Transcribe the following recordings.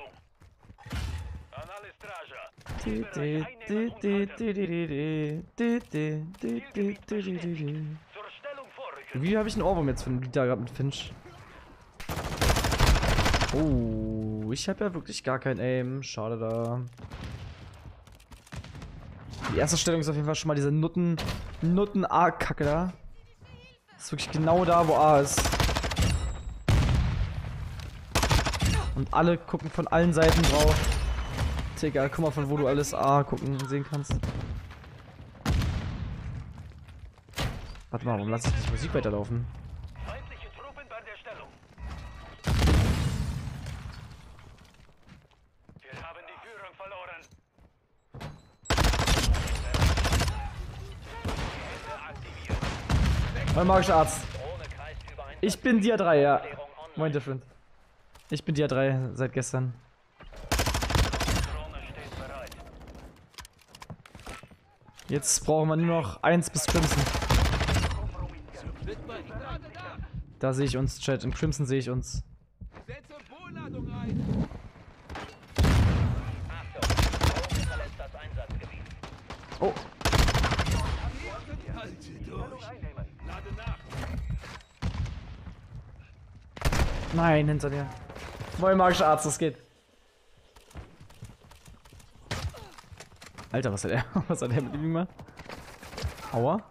Wie habe ich einen Ohrwurm jetzt von Lieder gehabt mit Finch? Oh, ich habe ja wirklich gar kein Aim. Schade da. Die erste Stellung ist auf jeden Fall schon mal diese Nutten-A-Kacke da. Das ist wirklich genau da, wo A ist. Und alle gucken von allen Seiten drauf. Egal, guck mal, von wo du alles A gucken und sehen kannst. Warte mal, warum lasse ich die Musik weiterlaufen? Feindliche Truppen bei der Stellung. Wir haben die Führung verloren. Mein magischer Arzt. Ich bin Dia 3, ja. Moin, Different. Ich bin Dia 3 seit gestern. Jetzt brauchen wir nur noch 1 bis Crimson. Da sehe ich uns, Chat. In Crimson sehe ich uns. Oh. Nein, hinter dir. Moin, magischer Arzt, das geht. Alter, was hat er? Was hat er mit ihm gemacht? Aua.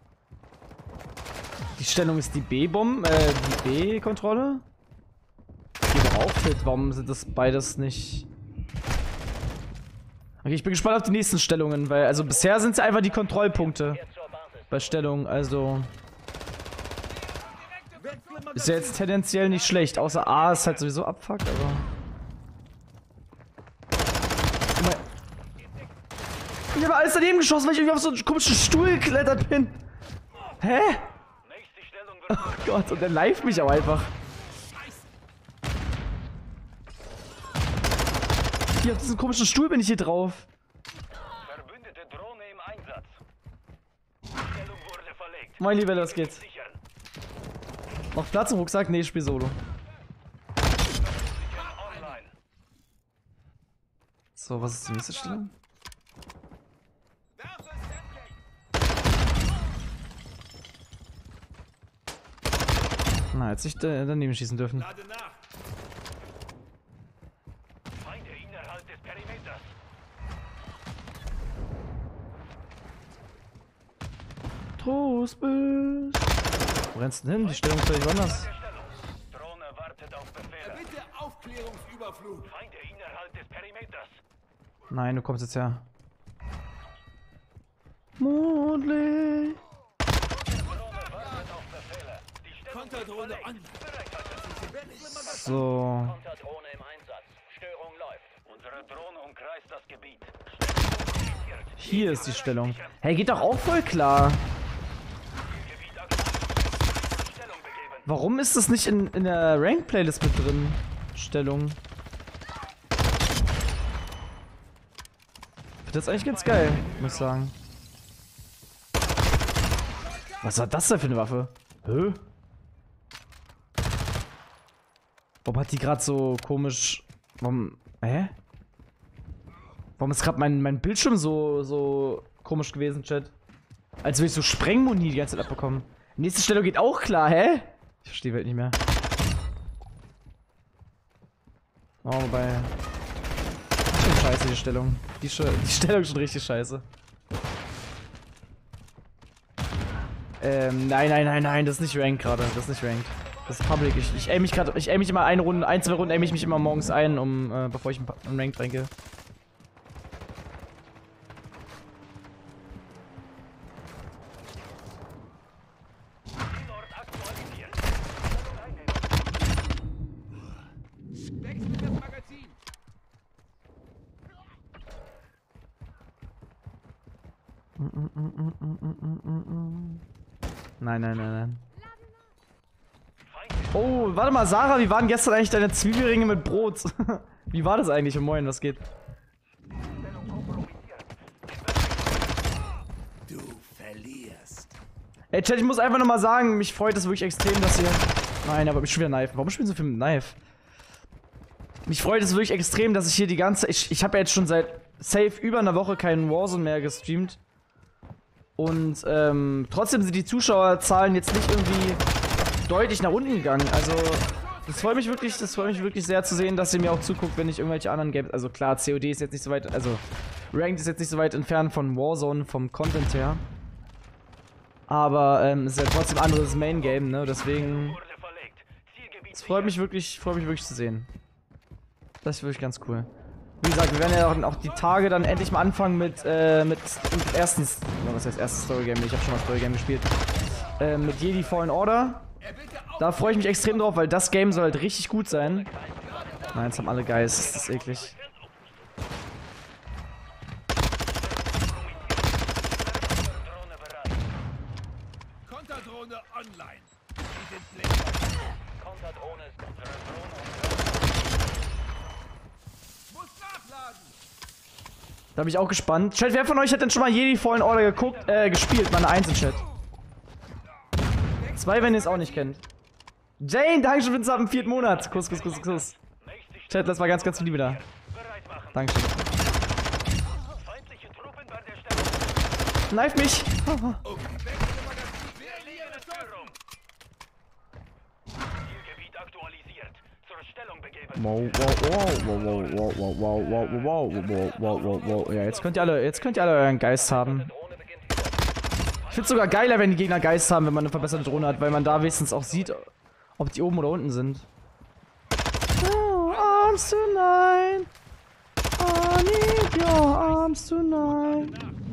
Die Stellung ist die B-Bomb, die B-Kontrolle. Die Auftritt, warum sind das beides nicht? Okay, ich bin gespannt auf die nächsten Stellungen, weil, also bisher sind es einfach die Kontrollpunkte bei Stellung, also ist ja jetzt tendenziell nicht schlecht, außer A ist halt sowieso abfuckt, aber ich habe alles daneben geschossen, weil ich irgendwie auf so einen komischen Stuhl geklettert bin. Hä? Oh Gott, und der live mich auch einfach. Hier auf diesen komischen Stuhl bin ich hier drauf. Verbündete Drohne im Einsatz. Stellung wurde verlegt. Mein Lieber, los geht's. Noch Platz im Rucksack? Nee, ich spiel Solo. So, was ist die nächste Stellung? Na, jetzt nicht daneben schießen dürfen. Feinde innerhalb des Perimeters. Trostbild. Wo rennst du denn hin? Die Stellung ist völlig anders. Drohne wartet auf Befehle. Bitte Aufklärungsüberflug. Feinde innerhalb des Perimeters. Nein, du kommst jetzt her. Mondlicht. Konterdrohne an. So. Konterdrohne im Einsatz. Störung läuft. Unsere Drohne umkreist das Gebiet. Hier ist die Stellung. Hey, geht doch auch voll klar. Warum ist das nicht in der Rank-Playlist mit drin? Stellung. Das ist eigentlich ganz geil, muss ich sagen. Was war das denn für eine Waffe? Hä? Warum hat die gerade so komisch... Warum... Hä? Warum ist gerade mein Bildschirm so komisch gewesen, Chat? Als würde ich so Sprengmuni die ganze Zeit abbekommen. Nächste Stellung geht auch klar, hä? Ich verstehe halt nicht mehr. Oh, wobei... Schon scheiße, die Stellung. Die Stellung ist schon richtig scheiße. Nein, das ist nicht Ranked gerade. Das ist nicht Ranked. Das ist Public. Ich aim mich immer ein, 2 Runden aim ich mich immer morgens ein, bevor ich in Ranked ranke. Wechselt das Magazin. Nein. Oh, warte mal, Sarah, wie waren gestern eigentlich deine Zwiebelringe mit Brot? Wie war das eigentlich? Und moin, was geht? Du verlierst. Ey, Chat, ich muss einfach nochmal sagen, mich freut es wirklich extrem, dass ihr... Nein, aber ich schon wieder Knife. Warum spielen so viel mit Knife? Mich freut es wirklich extrem, dass ich hier die ganze... Ich habe ja jetzt schon seit safe über einer Woche keinen Warzone mehr gestreamt. Und trotzdem sind die Zuschauerzahlen jetzt nicht irgendwie deutlich nach unten gegangen. Also das freut mich wirklich sehr zu sehen, dass ihr mir auch zuguckt, wenn ich irgendwelche anderen Games... Also klar, COD ist jetzt nicht so weit... Also Ranked ist jetzt nicht so weit entfernt von Warzone, vom Content her. Aber es ist ja trotzdem ein anderes Main-Game, ne? Deswegen... Es freut mich wirklich zu sehen. Das ist wirklich ganz cool. Wie gesagt, wir werden ja auch die Tage dann endlich mal anfangen mit erstens... Was heißt erstes Story-Game? Ich habe schon mal Story-Game gespielt. Mit Jedi Fallen Order. Da freue ich mich extrem drauf, weil das Game soll halt richtig gut sein. Nein, jetzt haben alle Geist. Das ist eklig. Konterdrohne online. Die sind blind. Konterdrohne ist unsere Drohne und Muss nachladen. Da bin ich auch gespannt. Chat, wer von euch hat denn schon mal Jedi Fallen Order gespielt? Meine Einzel-Chat. 2, wenn ihr es auch nicht kennt. Jane, danke schön für den 4. Monat. Kuss. Chat, lass mal ganz Liebe da. Dankeschön. feindliche Truppen bei der Stellung. Kneif mich. Zielgebiet aktualisiert. Zur Stellung begeben. Wow. Ja, jetzt könnt ihr alle euren Geist haben. Ich find's sogar geiler, wenn die Gegner Geist haben, wenn man eine verbesserte Drohne hat, weil man da wenigstens auch sieht, ob die oben oder unten sind. Oh, arms tonight. I need your arms tonight.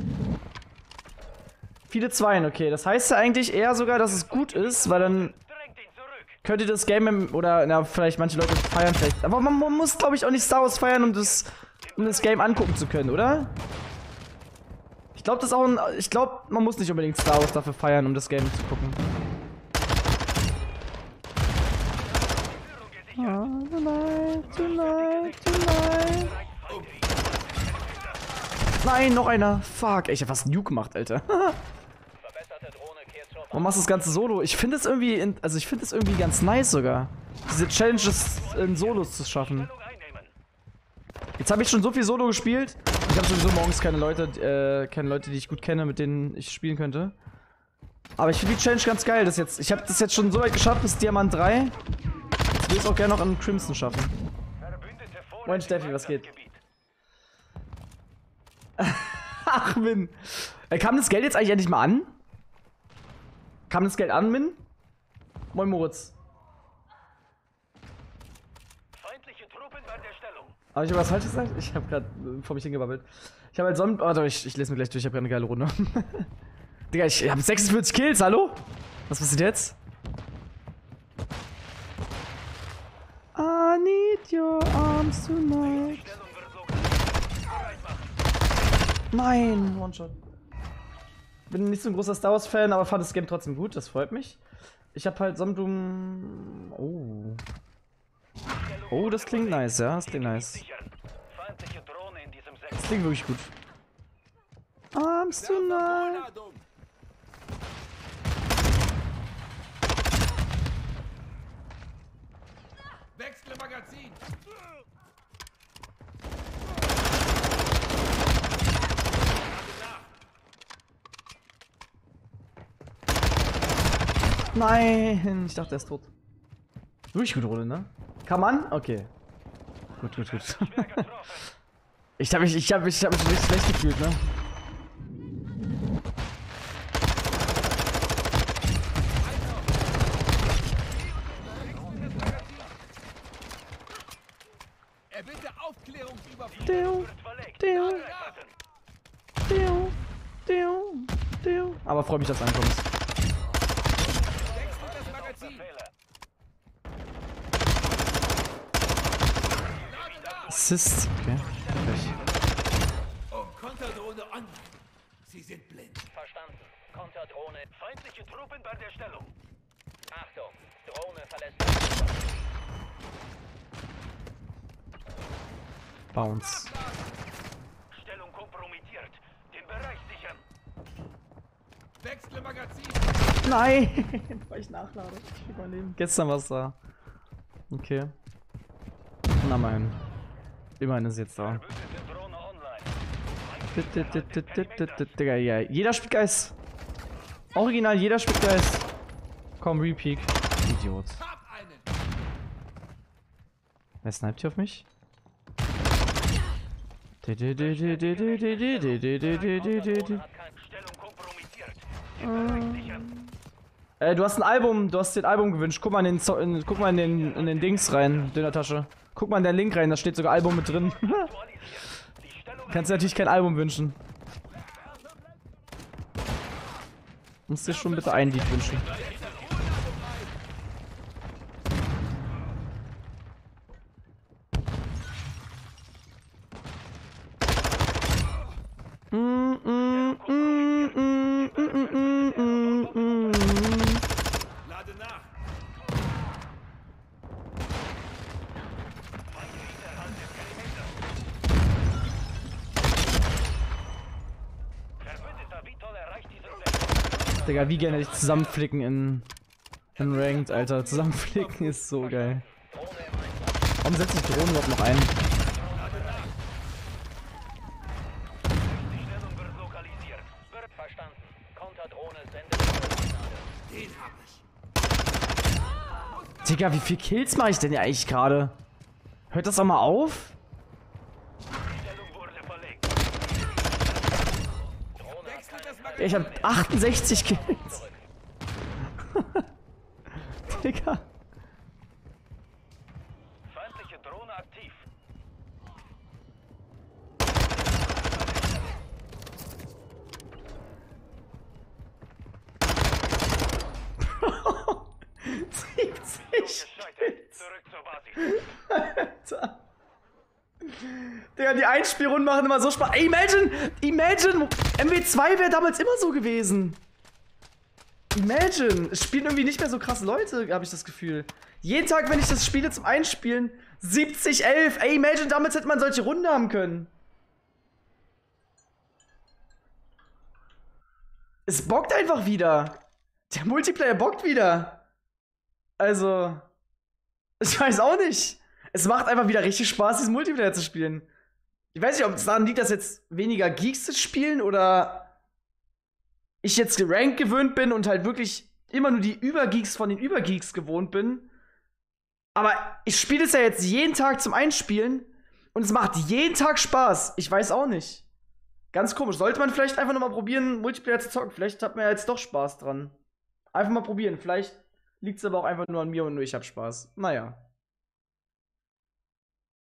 Viele Zweien, okay. Das heißt ja eigentlich eher sogar, dass es gut ist, weil dann Drängt ihn zurück. könnt ihr das Game oder, na, vielleicht manche Leute feiern vielleicht. Aber man muss, glaube ich, auch nicht Star Wars feiern, um das Game angucken zu können, oder? Ich glaube, man muss nicht unbedingt Star Wars dafür feiern, um das Game zu gucken. Tonight. Nein, noch einer. Fuck, ey, ich hab fast einen Nuke gemacht, Alter. Verbesserte Drohne kehrt zur Warum machst du das Ganze solo? Ich finde es irgendwie ganz nice sogar. Diese Challenges in Solos zu schaffen. einnehmen. Jetzt habe ich schon so viel Solo gespielt. Ich habe sowieso morgens keine Leute, die ich gut kenne, mit denen ich spielen könnte. Aber ich finde die Challenge ganz geil. Ich habe das jetzt schon so weit geschafft bis Diamant 3. Ich will es auch gerne noch an Crimson schaffen. Verbündete vor Moin Steffi, was geht? Ach, Min. Kam das Geld jetzt eigentlich endlich mal an? Kam das Geld an, Min? Moin Moritz. Feindliche Truppen bei der Stellung. Aber ich habe was falsch gesagt? Ich habe gerade vor mich hingebabbelt. Ich habe halt Warte, ich lese mir gleich durch, ich habe gerade eine geile Runde. Digga, ich habe 46 Kills, hallo? Was passiert jetzt? I need your arms tonight. Nein, One-Shot. Bin nicht so ein großer Star Wars-Fan, aber fand das Game trotzdem gut, das freut mich. Ich habe halt Somdum... Oh, das klingt nice, ja, das klingt nice. Feindliche Drohne in diesem Das Sektor. klingt wirklich gut. Arms tonight. Vorladung. Wechsle Magazin. Nein, ich dachte, er ist tot. Wirklich gut, Runde, ne? Kann man? Okay. Gut. Ich hab mich richtig schlecht gefühlt, ne? Erbitte Aufklärungsüberflug. Aber freue mich, dass du ankommst. Wechsle das Magazin. Assist. Okay. Oh, Konterdrohne online. Sie sind blind. Verstanden. Konterdrohne. Feindliche Truppen bei der Stellung. Achtung. Drohne verlässt. Bounce. Stellung kompromittiert. Den Bereich sichern. Wechsle Magazin. Nein! Weil ich nachlade. Ich überleben. Gestern war's da. Okay. Na immerhin. Immerhin ist jetzt da. Verbündete Drohne online. Digga, ja. Jeder spielt Geist. Original, jeder spielt Geist. Komm, Repeak. Idiot. Hab einen! Wer sniped hier auf mich? Drohne hat keine Stellung kompromittiert. Ihr bereicht sicher. Du hast ein Album, du hast dir ein Album gewünscht. Guck mal in den Dings rein, in der Tasche. Guck mal in den Link rein, da steht sogar Album mit drin. Aktualisiert. Die Stellung Kannst dir natürlich kein Album wünschen. Musst dir schon bitte ein Lied wünschen. Lade nach! Verbündeter Vitol erreicht diesen Sektor. Digga, wie gerne ich zusammenflicken in Ranked, Alter. Zusammenflicken ist so geil. Drohne im Einsatz. Warum setze ich Drohnen überhaupt noch ein? Die Stellung wird lokalisiert. Wird verstanden. Konterdrohne sendet Signale. Den hab ich! Digga, wie viel Kills mache ich denn ja eigentlich gerade? Hört das auch mal auf? Die Stellung wurde verlegt. Drohne hat Wechselt das keine Magazin! Ich hab 68 Kills. Digga. feindliche Drohne aktiv. Gescheitert. Zurück zur Basis. Alter. Digga, die Einspielrunden machen immer so Spaß. Ey, imagine, MW2 wäre damals immer so gewesen. Imagine, es spielen irgendwie nicht mehr so krasse Leute, habe ich das Gefühl. Jeden Tag, wenn ich das spiele zum Einspielen, 70-11. Ey, imagine, damals hätte man solche Runden haben können. Es bockt einfach wieder. Der Multiplayer bockt wieder. Also, ich weiß auch nicht. Es macht einfach wieder richtig Spaß, diesen Multiplayer zu spielen. Ich weiß nicht, ob es daran liegt, dass jetzt weniger Geeks zu spielen oder ich jetzt gerankt gewöhnt bin und halt wirklich immer nur die Übergeeks von den Übergeeks gewohnt bin. Aber ich spiele es ja jetzt jeden Tag zum Einspielen und es macht jeden Tag Spaß. Ich weiß auch nicht. Ganz komisch. Sollte man vielleicht einfach noch mal probieren, Multiplayer zu zocken. Vielleicht hat man ja jetzt doch Spaß dran. Einfach mal probieren. Vielleicht liegt es aber auch einfach nur an mir und nur ich hab Spaß. Naja.